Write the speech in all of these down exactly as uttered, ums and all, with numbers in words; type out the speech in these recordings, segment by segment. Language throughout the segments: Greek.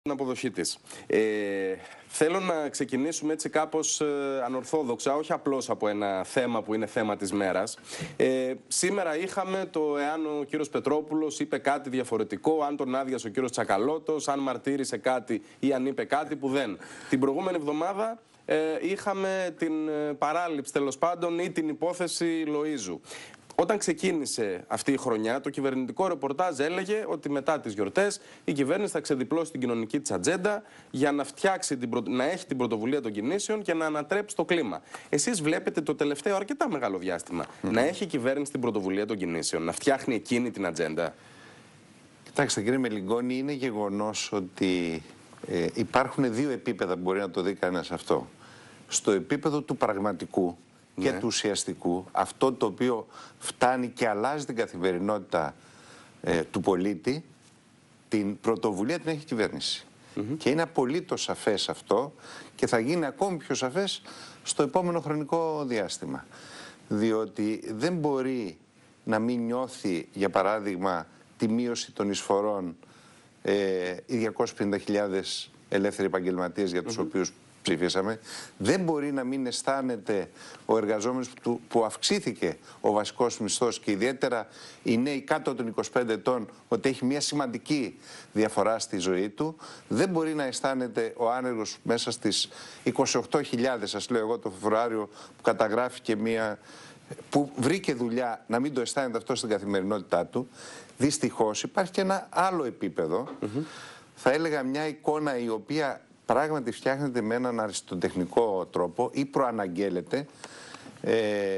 την αποδοχή της. Ε, θέλω να ξεκινήσουμε έτσι κάπως ε, ανορθόδοξα, όχι απλώς από ένα θέμα που είναι θέμα της μέρας. Ε, σήμερα είχαμε το εάν ο κύριος Πετρόπουλος είπε κάτι διαφορετικό, αν τον άδειασε ο κύριος Τσακαλώτος, αν μαρτύρησε κάτι ή αν είπε κάτι που δεν. Την προηγούμενη εβδομάδα ε, είχαμε την ε, παράληψη τέλος πάντων ή την υπόθεση Λοΐζου. Όταν ξεκίνησε αυτή η χρονιά, το κυβερνητικό ρεπορτάζ έλεγε ότι μετά τις γιορτές η κυβέρνηση θα ξεδιπλώσει την κοινωνική της ατζέντα για να, φτιάξει την προ... να έχει την πρωτοβουλία των κινήσεων και να ανατρέψει το κλίμα. Εσείς βλέπετε το τελευταίο αρκετά μεγάλο διάστημα mm. να έχει η κυβέρνηση την πρωτοβουλία των κινήσεων, να φτιάχνει εκείνη την ατζέντα. Κοιτάξτε, κύριε Μελιγκόνη, είναι γεγονός ότι ε, υπάρχουν δύο επίπεδα που μπορεί να το δει κανένας αυτό. Στο επίπεδο του πραγματικού και ναι. του ουσιαστικού, αυτό το οποίο φτάνει και αλλάζει την καθημερινότητα ε, του πολίτη, την πρωτοβουλία την έχει η κυβέρνηση. Mm-hmm. Και είναι απολύτως σαφές αυτό και θα γίνει ακόμη πιο σαφές στο επόμενο χρονικό διάστημα. Διότι δεν μπορεί να μην νιώθει, για παράδειγμα, τη μείωση των εισφορών ε, οι διακόσιες πενήντα χιλιάδες ελεύθεροι επαγγελματίες για τους mm-hmm. οποίους ψηφίσαμε. Δεν μπορεί να μην αισθάνεται ο εργαζόμενος που, που αυξήθηκε ο βασικός μισθός και ιδιαίτερα οι νέοι κάτω των είκοσι πέντε ετών ότι έχει μια σημαντική διαφορά στη ζωή του. Δεν μπορεί να αισθάνεται ο άνεργος μέσα στις είκοσι οκτώ χιλιάδες, σας λέω εγώ, το Φεβρουάριο που καταγράφηκε μια, που βρήκε δουλειά, να μην το αισθάνεται αυτό στην καθημερινότητά του. Δυστυχώς υπάρχει και ένα άλλο επίπεδο, mm-hmm. θα έλεγα μια εικόνα η οποία πράγματι φτιάχνεται με έναν αριστοτεχνικό τρόπο ή προαναγγέλλεται ε,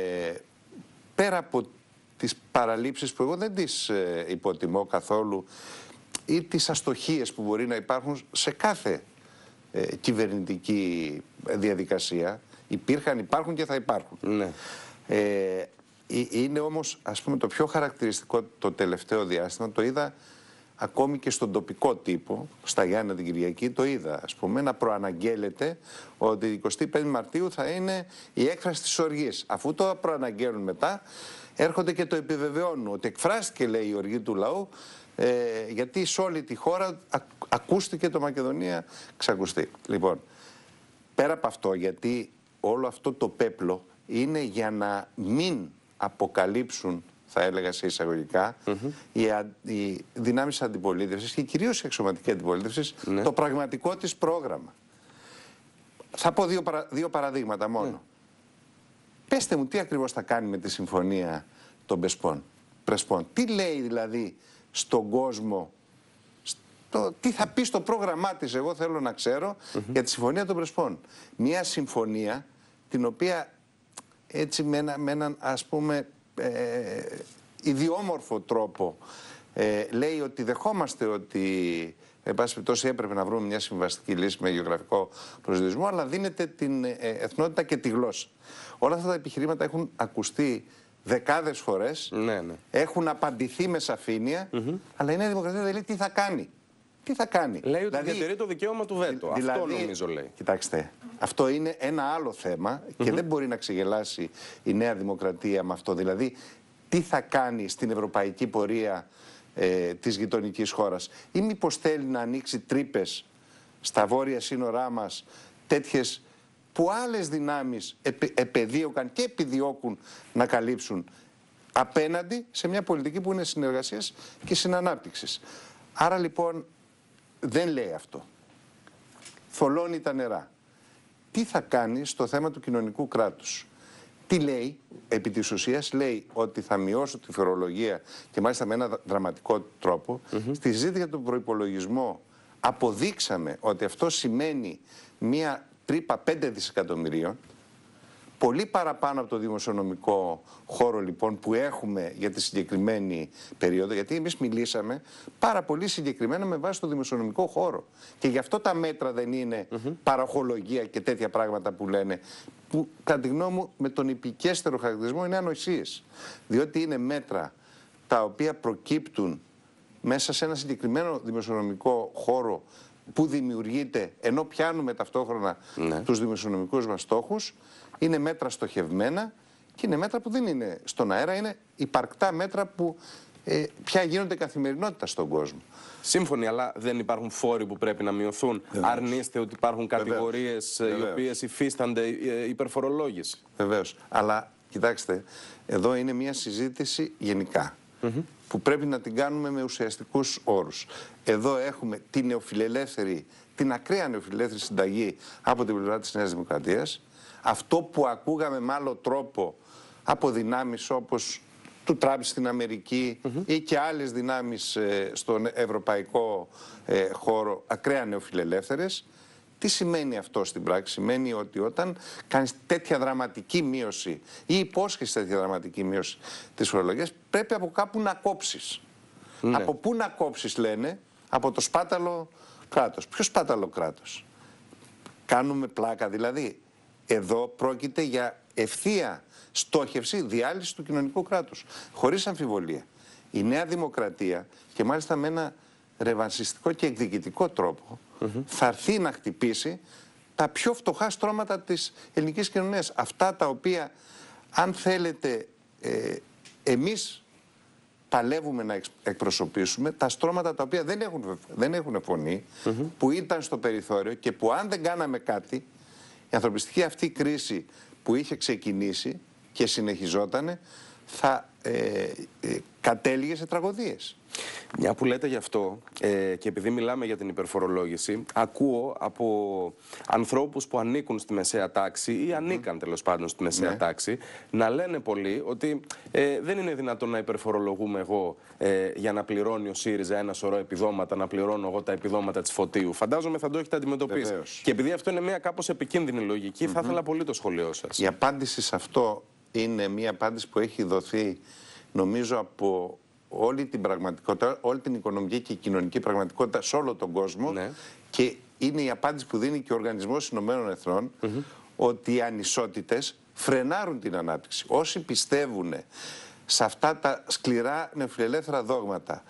πέρα από τις παραλήψεις που εγώ δεν τις ε, υποτιμώ καθόλου ή τις αστοχίες που μπορεί να υπάρχουν σε κάθε ε, κυβερνητική διαδικασία. Υπήρχαν, υπάρχουν και θα υπάρχουν. Ναι. Ε, είναι όμως, ας πούμε, το πιο χαρακτηριστικό το τελευταίο διάστημα, το είδα ακόμη και στον τοπικό τύπο, στα Γιάννενα την Κυριακή, το είδα, ας πούμε, να προαναγγέλλεται ότι η εικοστή πέμπτη Μαρτίου θα είναι η έκφραση της οργής. Αφού το προαναγγέλνουν μετά, έρχονται και το επιβεβαιώνουν ότι εκφράστηκε, λέει, η οργή του λαού, ε, γιατί σε όλη τη χώρα ακούστηκε το Μακεδονία ξακουστεί. Λοιπόν, πέρα από αυτό, γιατί όλο αυτό το πέπλο είναι για να μην αποκαλύψουν, θα έλεγα σε εισαγωγικά, mm-hmm. οι, α, οι δυνάμεις αντιπολίτευσης και κυρίως η αξιωματική αντιπολίτευση, ναι. το πραγματικό της πρόγραμμα. Θα πω δύο, παρα, δύο παραδείγματα μόνο. Mm. Πέστε μου τι ακριβώς θα κάνει με τη συμφωνία των Πεσπών, Πρεσπών. Τι λέει δηλαδή στον κόσμο, στο, τι θα πει στο πρόγραμμά της, εγώ θέλω να ξέρω, mm-hmm. για τη συμφωνία των Πρεσπών. Μια συμφωνία την οποία έτσι με, ένα, με έναν, ας πούμε, Ε, ιδιόμορφο τρόπο ε, λέει ότι δεχόμαστε ότι εν πάση περιπτώσει έπρεπε να βρούμε μια συμβαστική λύση με γεωγραφικό προσδιορισμό, αλλά δίνεται την ε, εθνότητα και τη γλώσσα. Όλα αυτά τα επιχειρήματα έχουν ακουστεί δεκάδες φορές, ναι, ναι. έχουν απαντηθεί με σαφήνεια, mm-hmm. αλλά η Νέα Δημοκρατία δεν λέει τι θα κάνει. Τι θα κάνει. Λέει ότι δηλαδή, διατηρεί το δικαίωμα του βέτο. Δηλαδή, αυτό νομίζω λέει. Κοιτάξτε, αυτό είναι ένα άλλο θέμα και mm-hmm. δεν μπορεί να ξεγελάσει η Νέα Δημοκρατία με αυτό. Δηλαδή, τι θα κάνει στην ευρωπαϊκή πορεία ε, της γειτονικής χώρας, ή μήπως θέλει να ανοίξει τρύπες στα βόρεια σύνορά μας, τέτοιες που άλλες δυνάμεις επε, επεδίωκαν και επιδιώκουν να καλύψουν, απέναντι σε μια πολιτική που είναι συνεργασίας και συνανάπτυξης. Άρα λοιπόν δεν λέει αυτό. Θολώνει τα νερά. Τι θα κάνει στο θέμα του κοινωνικού κράτους. Τι λέει, επί της ουσίας λέει ότι θα μειώσω τη φορολογία και μάλιστα με ένα δραματικό τρόπο. Mm-hmm. Στη συζήτηση για τον προϋπολογισμό αποδείξαμε ότι αυτό σημαίνει μία τρύπα πέντε δισεκατομμυρίων. Πολύ παραπάνω από το δημοσιονομικό χώρο λοιπόν που έχουμε για τη συγκεκριμένη περίοδο, γιατί εμείς μιλήσαμε πάρα πολύ συγκεκριμένα με βάση το δημοσιονομικό χώρο. Και γι' αυτό τα μέτρα δεν είναι mm-hmm. παραχολογία και τέτοια πράγματα που λένε, που κατά τη γνώμη μου με τον υπηκέστερο χαρακτηρισμό είναι ανοησίες. Διότι είναι μέτρα τα οποία προκύπτουν μέσα σε ένα συγκεκριμένο δημοσιονομικό χώρο που δημιουργείται ενώ πιάνουμε ταυτόχρονα ναι. τους δημοσιονομικούς μας στόχους. Είναι μέτρα στοχευμένα και είναι μέτρα που δεν είναι στον αέρα, είναι υπαρκτά μέτρα που ε, πια γίνονται καθημερινότητα στον κόσμο. Σύμφωνοι, αλλά δεν υπάρχουν φόροι που πρέπει να μειωθούν. Βεβαίως. Αρνείστε ότι υπάρχουν κατηγορίες οι οποίες υφίστανται υπερφορολόγηση. Βεβαίως. Αλλά κοιτάξτε, εδώ είναι μια συζήτηση γενικά. Mm-hmm. Που πρέπει να την κάνουμε με ουσιαστικούς όρους. Εδώ έχουμε την νεοφιλελεύθερη, την ακραία νεοφιλελεύθερη συνταγή από την πλευρά της Νέας Δημοκρατίας. Αυτό που ακούγαμε με άλλο τρόπο από δυνάμεις όπως του Τραμπ στην Αμερική mm-hmm. ή και άλλες δυνάμεις ε, στον ευρωπαϊκό ε, χώρο, ακραία νεοφιλελεύθερες. Τι σημαίνει αυτό στην πράξη? Σημαίνει ότι όταν κάνεις τέτοια δραματική μείωση ή υπόσχεσαι τέτοια δραματική μείωση της φορολογίας, πρέπει από κάπου να κόψεις. Ναι. Από πού να κόψεις, λένε? Από το σπάταλο κράτος. Ποιο σπάταλο κράτος? Κάνουμε πλάκα δηλαδή? Εδώ πρόκειται για ευθεία στόχευση διάλυση του κοινωνικού κράτους. Χωρίς αμφιβολία. Η Νέα Δημοκρατία, και μάλιστα με ένα ρεβανσιστικό και εκδικητικό τρόπο, mm-hmm. θα έρθει να χτυπήσει τα πιο φτωχά στρώματα της ελληνικής κοινωνίας. Αυτά τα οποία, αν θέλετε, ε, εμείς παλεύουμε να εκπροσωπήσουμε, τα στρώματα τα οποία δεν έχουν, δεν έχουν φωνή, mm-hmm. που ήταν στο περιθώριο και που αν δεν κάναμε κάτι, η ανθρωπιστική αυτή κρίση που είχε ξεκινήσει και συνεχιζότανε, θα ε, ε, κατέληγε σε τραγωδίες. Μια που λέτε γι' αυτό, ε, και επειδή μιλάμε για την υπερφορολόγηση, ακούω από ανθρώπους που ανήκουν στη μεσαία τάξη ή ανήκαν τέλος πάντων στη μεσαία ναι. τάξη, να λένε πολλοί ότι ε, δεν είναι δυνατόν να υπερφορολογούμε εγώ ε, για να πληρώνει ο ΣΥΡΙΖΑ ένα σωρό επιδόματα, να πληρώνω εγώ τα επιδόματα της Φωτίου. Φαντάζομαι θα το έχετε αντιμετωπίσει. Βεβαίως. Και επειδή αυτό είναι μια κάπως επικίνδυνη λογική, mm-hmm. θα ήθελα πολύ το σχολείο σας. Η απάντηση σε αυτό είναι μια απάντηση που έχει δοθεί, νομίζω, από όλη την πραγματικότητα, όλη την οικονομική και κοινωνική πραγματικότητα σε όλο τον κόσμο, ναι. και είναι η απάντηση που δίνει και ο Οργανισμός Ηνωμένων Εθνών, mm-hmm. ότι οι ανισότητες φρενάρουν την ανάπτυξη. Όσοι πιστεύουν σε αυτά τα σκληρά νεοφιλελεύθερα δόγματα,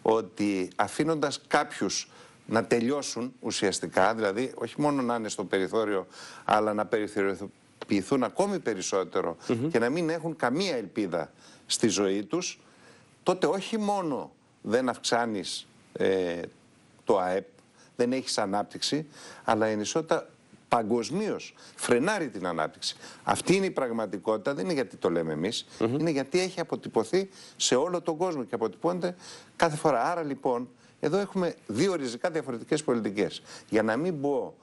ότι αφήνοντας κάποιους να τελειώσουν ουσιαστικά, δηλαδή όχι μόνο να είναι στο περιθώριο, αλλά να περιθωριοποιηθούν ακόμη περισσότερο mm-hmm. και να μην έχουν καμία ελπίδα στη ζωή τους, τότε όχι μόνο δεν αυξάνεις ε, το ΑΕΠ, δεν έχεις ανάπτυξη, αλλά η ανισότητα παγκοσμίως φρενάρει την ανάπτυξη. Αυτή είναι η πραγματικότητα, δεν είναι γιατί το λέμε εμείς, mm-hmm. είναι γιατί έχει αποτυπωθεί σε όλο τον κόσμο και αποτυπώνεται κάθε φορά. Άρα λοιπόν, εδώ έχουμε δύο ριζικά διαφορετικές πολιτικές. Για να μην πω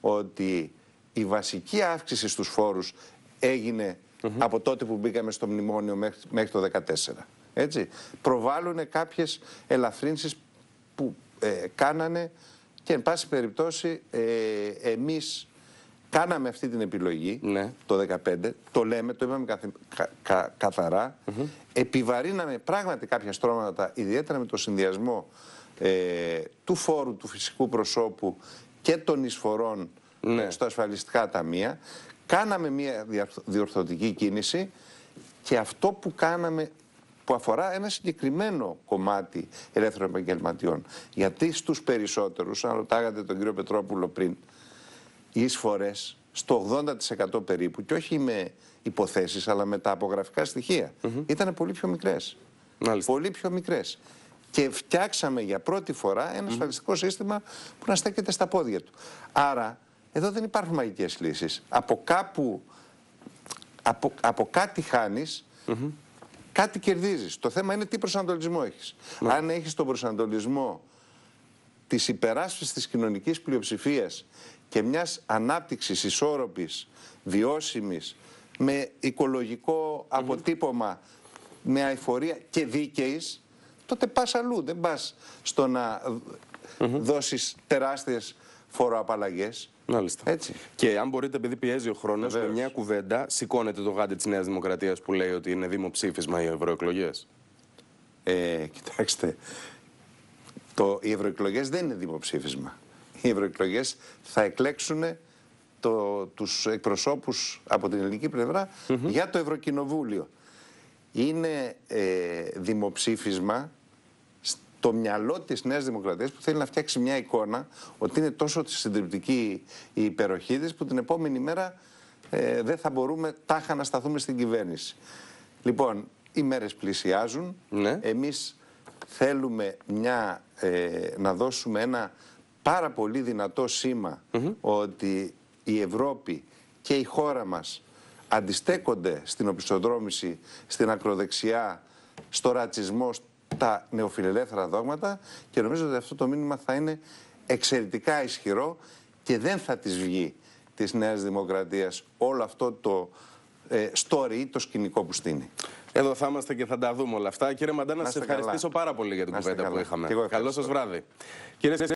ότι η βασική αύξηση στους φόρους έγινε mm-hmm. από τότε που μπήκαμε στο μνημόνιο μέχρι, μέχρι το δύο χιλιάδες δεκατέσσερα. Έτσι. Προβάλλουν κάποιες ελαφρύνσεις που ε, κάνανε και εν πάση περιπτώσει ε, εμείς κάναμε αυτή την επιλογή ναι. το δύο χιλιάδες δεκαπέντε, το λέμε, το είπαμε καθ, κα, κα, καθαρά, mm-hmm. επιβαρύναμε πράγματι κάποια στρώματα, ιδιαίτερα με το συνδυασμό ε, του φόρου του φυσικού προσώπου και των εισφορών ναι. στα ασφαλιστικά ταμεία, κάναμε μια διορθωτική κίνηση και αυτό που κάναμε που αφορά ένα συγκεκριμένο κομμάτι ελεύθερων επαγγελματιών. Γιατί στους περισσότερους, αν ρωτάγατε τον κύριο Πετρόπουλο πριν, οι εισφορές στο ογδόντα τοις εκατό περίπου, και όχι με υποθέσεις, αλλά με τα απογραφικά στοιχεία, mm-hmm. ήταν πολύ πιο μικρές. Μάλιστα. Πολύ πιο μικρές. Και φτιάξαμε για πρώτη φορά ένα mm-hmm. ασφαλιστικό σύστημα που να στέκεται στα πόδια του. Άρα, εδώ δεν υπάρχουν μαγικές λύσεις. Από κάπου, από, από κάτι χάνεις, mm-hmm. κάτι κερδίζεις. Το θέμα είναι τι προσανατολισμό έχεις. Ναι. Αν έχεις τον προσανατολισμό της υπεράσπισης της κοινωνικής πλειοψηφίας και μιας ανάπτυξης ισόρροπης, βιώσιμης, με οικολογικό mm-hmm. αποτύπωμα, με αειφορία και δίκαιης, τότε πας αλλού. Δεν πας στο να mm-hmm. δώσεις τεράστιες φοροαπαλλαγές. Μάλιστα. Έτσι. Και αν μπορείτε, επειδή πιέζει ο χρόνος, με μια κουβέντα σηκώνετε το γάντι της Νέας Δημοκρατίας που λέει ότι είναι δημοψήφισμα οι ευρωεκλογές. Ε, κοιτάξτε, το, οι ευρωεκλογές δεν είναι δημοψήφισμα. Οι ευρωεκλογές θα εκλέξουν το, τους εκπροσώπους από την ελληνική πλευρά mm-hmm. για το Ευρωκοινοβούλιο. Είναι ε, δημοψήφισμα το μυαλό της Νέας Δημοκρατίας που θέλει να φτιάξει μια εικόνα ότι είναι τόσο συντριπτική η υπεροχή της που την επόμενη μέρα ε, δεν θα μπορούμε τάχα να σταθούμε στην κυβέρνηση. Λοιπόν, οι μέρες πλησιάζουν. Ναι. Εμείς θέλουμε μια, ε, να δώσουμε ένα πάρα πολύ δυνατό σήμα mm-hmm. ότι η Ευρώπη και η χώρα μας αντιστέκονται στην οπισθοδρόμηση, στην ακροδεξιά, στο ρατσισμό, στα νεοφιλελεύθερα δόγματα, και νομίζω ότι αυτό το μήνυμα θα είναι εξαιρετικά ισχυρό και δεν θα της βγει της Νέας Δημοκρατίας όλο αυτό το ε, story, το σκηνικό που στείνει. Εδώ θα είμαστε και θα τα δούμε όλα αυτά. Κύριε Μαντά, να σας ευχαριστήσω πάρα πολύ για την κουβέντα που είχαμε. Καλό σας βράδυ. Κύριε